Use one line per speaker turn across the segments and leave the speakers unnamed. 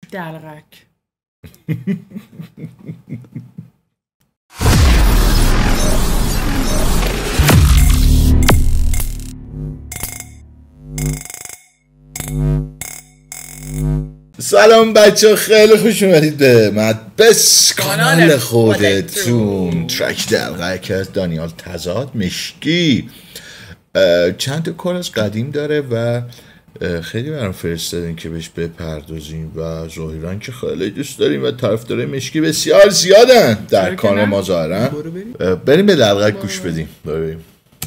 دلغک.
سلام بچه، خیلی خوش اومدید به مدبس کانال خودتون. ترک دلغک از دانیال تضاد مشکی. چند تا کار از قدیم داره و خیلی برام فرستادین که بهش بپردازیم و ظاهراً که خیلی دوست داریم و طرفدارای مشکی بسیار زیادن در کانال ما ظاهراً. بریم به دلغک گوش بدیم. بریم.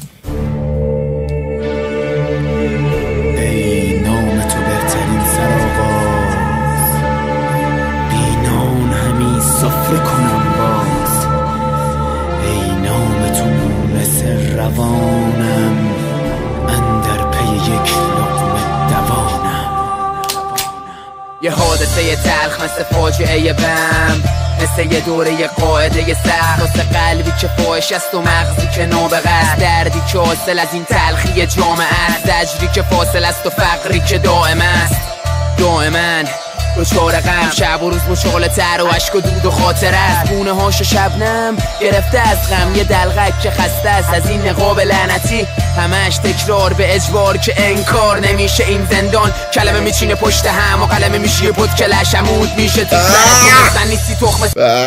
روانم اندر پی یک لقمه دوانم. یه حادثه تلخ مثل فاجعه بم، مثل یه دوره قاعده سخت، مثل قلبی که فاحش است و مغزی که نابغه است، دردی که حاصل از این تلخی جامعه است، زجری که فاصل است و فقری که دائم است. دائما دوچار غم، شب و روز مشغول تر و عشق و دود و خاطر است. گونه هاشو شبنم گرفته از غم، یه دلغک که خسته است از این نقاب لعنتی، همش تکرار به اجبار که انکار نمیشه. این زندان کلمه میچینه پشت هم و قلمه میشه یه پد که لشمود میشه تو سرت نیستی تخمه.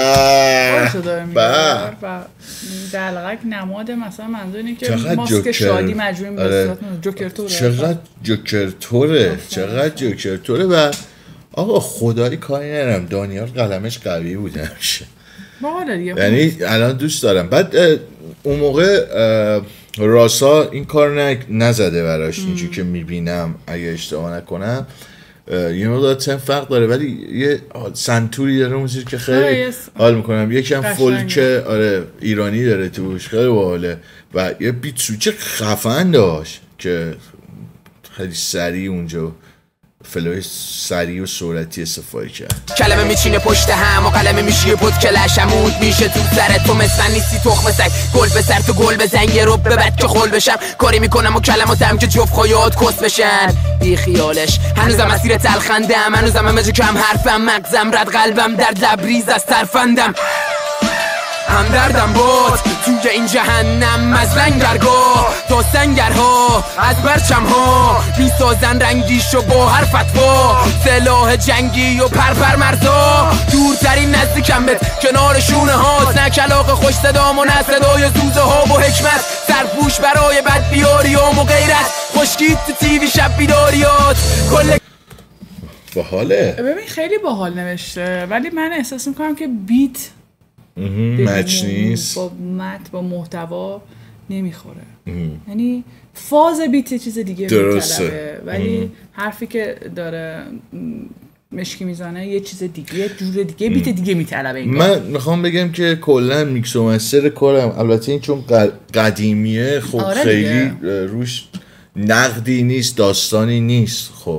دلغک نماد مثلا منظور اینه که ماسک شادی مجبوریم به جوکرتوره.
چقدر جوکرتوره و آقا خدایی کاری ندارم، دانیال قلمش قوی بود همیشه، یعنی الان دوست دارم. بعد اون موقع راسا این کار نزده براش، اینجوری که میبینم اگه اشتباه نکنم یه مقدار تن فرق داره، ولی یه سنتوری داره موسیقی که خیلی حال میکنم. یکم فولک ایرانی داره توش، خیلی باحاله و یه بیت سوچه خفن داشت که خیلی سریع اونجا فلوی سریع و سرعتی استفاده کرد.
کلمه میچینه پشت هم و قلمه میشه یه پد که لشمود میشه تو سرت. تو مثلا نیستی تخم سگ، گل به سر تو گل بزن یه رو به بعد که خل بشم. کاری میکنم و کلماتم که جفت خواهیات کس بشن. بی خیالش هنوزم مسیر تلخندم، هنوزم همه جو کم حرفم، مغزم رد قلبم در لبریز از ترفندم. همدردم بود توی این جهنم از لنگرگاه تا سنگرها، از برچمها میسازن رنگیش و با هر فتوا، سلاح جنگی و پرپر مرزا. دورترین نزدیکم بهت کنار شونه هاست، نه کلاغ خوش صدام و نه صدای زوزه ها و حکمت. سرپوش برای بد بیاریام و غیرت، خشکید تو تیوی شب بیداریات کل.
باحاله. ببین خیلی باحال نوشته، ولی من احساس میکنم که بیت
مچ نیست،
با محتوا نمیخوره. یعنی فاز بیت یه چیز دیگه میطلبه، ولی حرفی که داره مشکی میزنه یه چیز دیگه، یه جور دیگه بیت دیگه میطلبه.
من میخوام بگم که کلا میکس و مستر کارم، البته این چون قدیمیه خب خیلی روش نقدی نیست، داستانی نیست. خب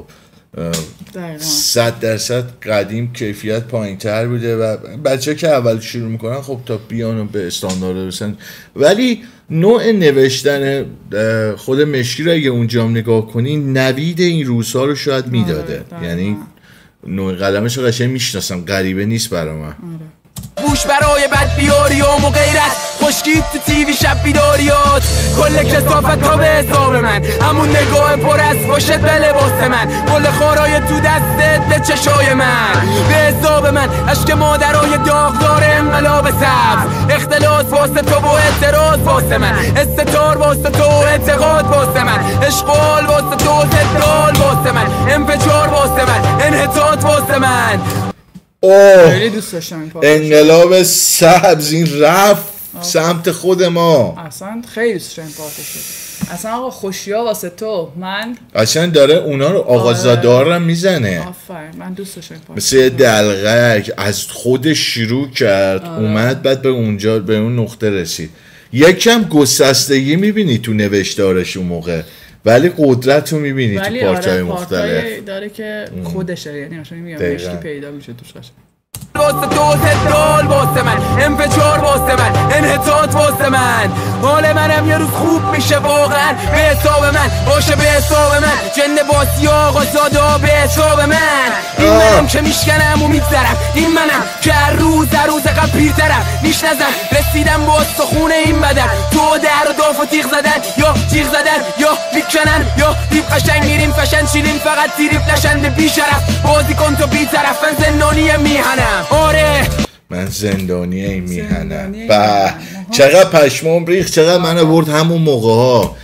100% قدیم کیفیت پایین تر بوده و بچه که اول شروع میکنن خب تا بیان و به استاندارد برسن، ولی نوع نوشتن خود مشکی رو اگه اونجا نگاه کنی نوید این روزها رو شاید میداده. یعنی نوع قلمش رو قشنگ میشناسم، غریبه نیست برای من.
بوش برای بد بیاریام و غیرت، خشکید تو تیوی شب بیداریات کل کسافت تا به حساب من، همون نگاه پر از خوشت به لباس من، گل خارای تو دستت به چشای من، به حساب من عشق مادرای داغدار انقلاب سبز، اختلاس واسه تو و اعتراض واسه من، استتار واسه تو و اعتقاد واسه من، اشغال واسه تو و زدال واسه من، انفجار واسه من، انحطاط واسه من.
خیلی دوست داشتم این
انقلاب سبز این رفت سمت خود ما.
اصلا خیلی دوست داشتم این پارتشو. اصلا آقا خوشیا واسه تو من
اصلا داره اونا رو آغازادار رو میزنه.
آفرین، من دوست داشتم این پارتشو.
مثل دلغک از خودش شروع کرد اومد بعد به اونجا به اون نقطه رسید. یکم گسستگی میبینی تو نوشتارش اون موقع، ولی قدرت رو میبینی تو پارتای مختلف
داره که خودشه، یعنی مثلا میگم مشکی پیدا میشه توش قشنگ.
واسه دوزه دال واسه من انفجار واسه من انحطاط واسه من حال منم یه روز خوب میشه واقعا به حساب من باشه به حساب من جن باسی آقا زادا به حساب من این منم که میشکنم و میگذرم این منم که هر روز قبل پیرترم میشنزم رسیدم با استخونه این بدن تو در و داف و تیغ زدن یا جیغ زدن یا میکنن یا دیب قشنگ میریم فشن چیلیم فقط تیریب لشند بی شرف بازی کن تو بی طرف من زندانی میهنم آره
من زندانی میهنم با چقدر پشمام ریخت چقدر من برد همون موقع ها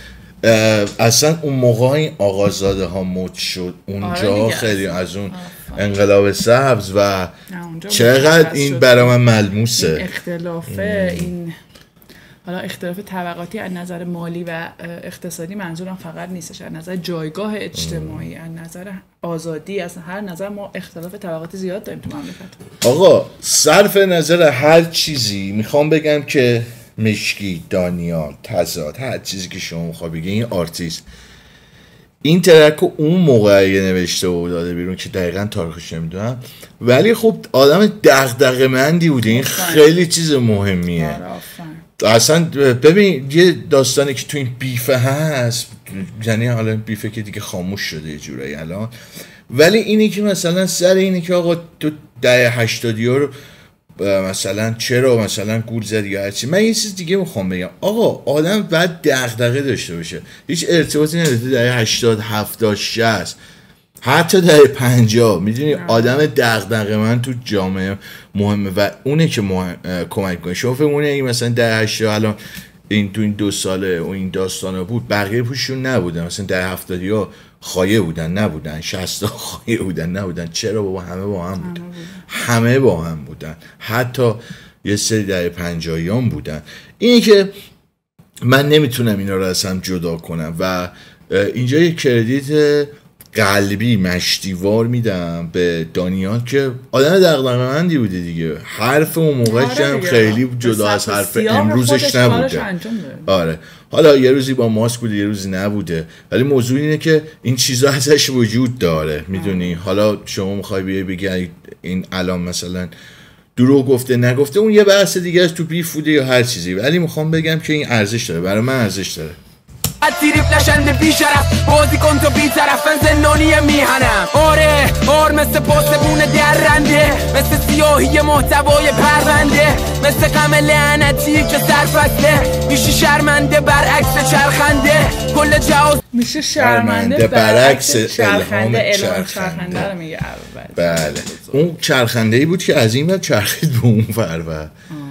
اصلا اون موقع ها این آقازاده ها مد شد اونجا خیلی از اون انقلاب سبز و چقدر این برای من ملموسه
این اختلافه این حالا اختلاف طبقاتی از نظر مالی و اقتصادی منظورم فقط نیستش، از نظر جایگاه اجتماعی، از نظر آزادی، از هر نظر ما اختلاف طبقاتی زیاد داریم تو مملکت.
آقا صرف نظر هر چیزی میخوام بگم که مشکی، دانیال، تضاد، هر چیزی که شما میخوای بگی این آرتیست این ترک اون موقع نوشته و داده بیرون که دقیقا تاریخش نمیدونم، ولی خب آدم دغدغه‌مندی بوده. این خیلی چیز مهمیه. اصلا ببین یه داستانی که تو این بیفه هست، یعنی حالا بیفه که دیگه خاموش شده یه جورایی الان، ولی اینی که مثلا سر اینی که آقا تو دهه 80 رو مثلا چرا مثلا گول زدی یا هرچی، من یه چیز دیگه میخوام بگم. آقا آدم باید دغدغه داشته باشه، هیچ ارتباطی نداره تو دهه 80 70 60 حتی دهه 50. میدونی آدم دغدغه‌مند تو جامعه مهمه و اونه که کمک کنه. شما فکر کنید این مثلا دهه 80 الان این تو این 2 ساله و این داستانا بود بقیه پوششون نبودن، مثلا دهه 70 ها خایه بودن نبودن، 60 خایه بودن نبودن. چرا بابا همه با هم بودن، همه با هم بودن، حتی یه سری دهه 50 هم بودن. اینی که من نمیتونم اینا رو از هم جدا کنم و اینجا یه کردیت قلبی مشتیوار میدم به دانیال که آدم دغدغه‌مندی بوده دیگه. حرف اون موقعش هم خیلی جدا از حرف امروزش نبوده. آره حالا یه روزی با ماسک بوده یه روزی نبوده، ولی موضوع اینه که این چیزا ازش وجود داره. میدونی حالا شما میخوای بگی این الان مثلا دروغ گفته نگفته اون یه بحث دیگه از تو بیف بوده یا هر چیزی، ولی میخوام بگم که این ارزش داره، برای من ارزش داره.
تیریب لشند بی شرف بازی کن تو بی طرف من زندانی میهنم آر مثل پاسبون درنده، مثل سیاهی محتوای پرونده، مثل غم لعنتی که سرفسته میشه شرمنده برعکس چرخنده کل جهاز
میشه شرمنده برعکس چرخنده چرخنده رو میگه اول.
بله اون چرخنده ای بود که از این بعد چرخید به اون فرور.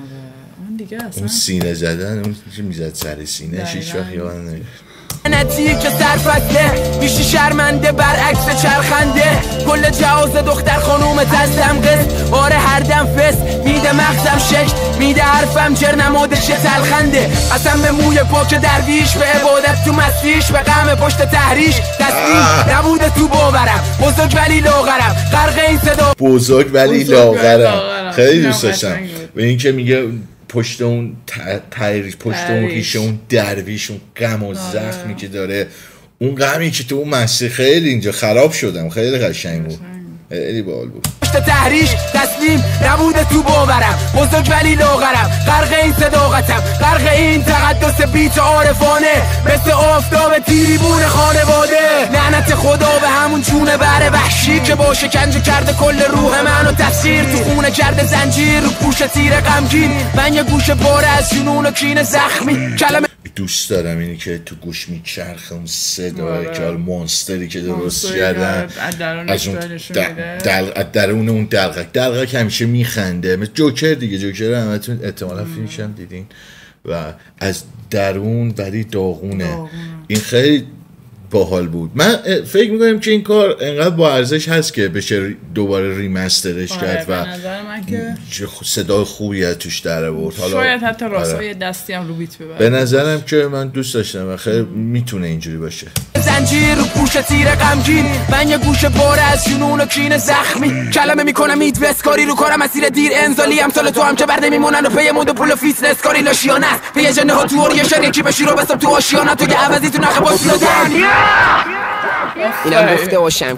اون سینه زدن اون که میزد سر سینه هیچ وقت یادم نمیاد.
نتیجه که سرفسته میشی شرمنده برعکس چرخنده کل جهاز دختر خانوم دستم قسط آره هر دم فس میده مغزم شکل میده حرفم جر نمادش تلخنده قسم به موی پاک درویش به عبادت تو مسیش به غم پشت تحریش تسلیم نبوده تو باورم بزرگ ولی لاغرم غرق این صدا
بزرگ ولی لاغرم. خیلی دوست داشتم به این که میگه پشت اون پشت اون ریشه اون درویش اون غم و زخمی که داره، اون غمی که تو اون مسیر خیلی اینجا خراب شدم، خیلی قشنگ بود، خیلی باحال بود.
پشت تحریش تسلیم نبوده تو باورم بزرگ ولی لاغرم غرق این صداقتم غرق این تقدس بیت عارفانه مثل آفتاب تیریبون خانواده لعنت خدا به همون چونه بره وحشی که با شکنجه کرده کل روح منو تفسیر تو خونه کرده زنجیر رو پوش تیر غمگین من یه گوشه باره از جنون و کین زخمی کلمه
دوست دارم اینی که تو گوش میچرخه اون صدای که مونستری که درست کردن از اون درون اون دلغک همیشه میخنده مثل جوکر دیگه. جوکر همتون احتمالا فیلمش هم دیدین و از درون ولی داغونه. این خیلی باحال بود. من فکر میکنم که این کار انقدر با ارزش هست که بشه دوباره ریمسترش کرد و
به نظر من که
صدای خوبی از توش در آورد.
شاید حتی راستای دستی هم رو بیت ببره.
به نظرم که من دوست داشتم و خیلی میتونه اینجوری باشه.
زنجیر رو پوش تیر غمگین من یه گوشه باره از جنون و کین زخمی کلمه میکنم ایت وسکاری رو کارم مسیر دیر انزالی امثال تو هم که برده میمونن و پی مود و پول و فیس نسکاری لاشیانه است پی جنه ها تو اوریشن یکی بشی رو بسم تو آشیانه تو که عوضی تو نخ باسی دادن اینم گفته باشم.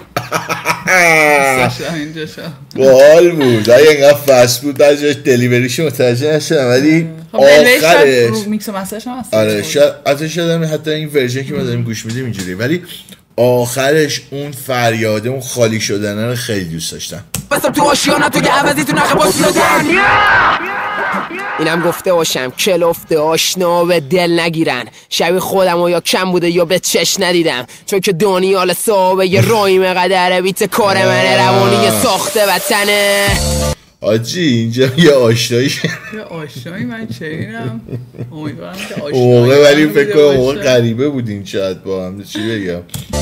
باحال بود. اگه اینقدر فست بود ازش دلیوریش متوجه نشدم ولی آخرش
میکس و مسترش هم هست.
آره شاید حتی این ورژن که ما داریم گوش میدیم اینجوری، ولی آخرش اون فریاده، اون خالی شدنه رو خیلی دوست داشتم.
بسم تو آشیانا تو که عوضی تو نخه باش لدن. اینم گفته باشم کلفته آشنا به دل نگیرن، شبیه خودم و یا کم بوده یا به چش ندیدم، چون که دانیال صاحبه یه رایم قدره بیت کار منه، روانی ساخته وطنه.
آجی اینجا یه آشنایی
من چنینم امیدوارم که
آشنایی ولی فکر کنم موقع غریبه بودین شاید با هم. چی بگم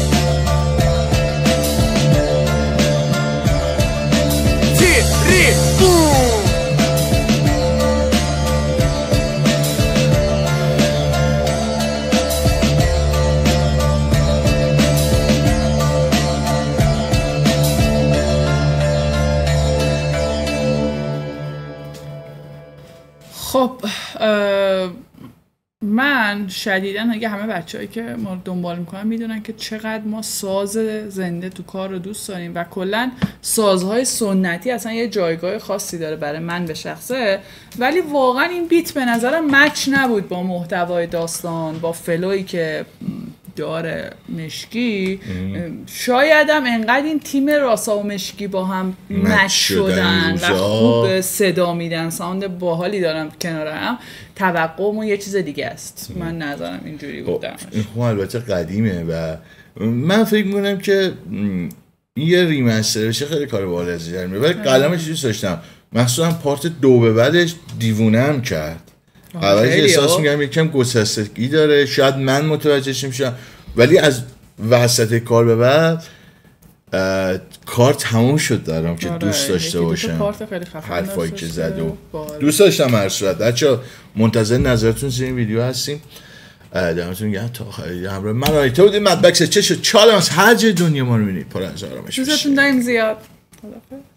خب من شدیداً اگه همه بچه‌هایی که ما دنبال میکنن میدونن که چقدر ما ساز زنده تو کار رو دوست داریم و کلاً سازهای سنتی اصلا یه جایگاه خاصی داره برای من به شخصه، ولی واقعا این بیت به نظرم مچ نبود با محتوای داستان، با فلویی که داره مشکی. شایدم انقدر این تیم راسا و مشکی با هم مچ شدن و خوب صدا میدن، ساوند باحالی دارن کنار هم، توقعمون یه چیز دیگه است. من نظرم اینجوری بودم.
این خب البته قدیمه و من فکر میکنم که یه ریمستر بشه خیلی کار بالازی در میره، ولی قلمش دوست داشتم، مخصوصا پارت 2 به بعدش دیوونه هم کرد. اولش احساس میگم یکم گسستگی داره، شاید من متوجهش نمیشم، ولی از وسط کار به بعد کار تموم شد دارم که دوست داشته باشم. حرفایی که زد و دوست داشتم. هر صورت بچه‌ها منتظر نظرتون زیر این ویدیو هستیم. دمتون گرم تا آخر همراه من آیتا بودیم. مدبکس چه شد چالم از هر جای دنیا ما رو می‌بینید. پر از آرامش.
دوستتون داریم زیاد.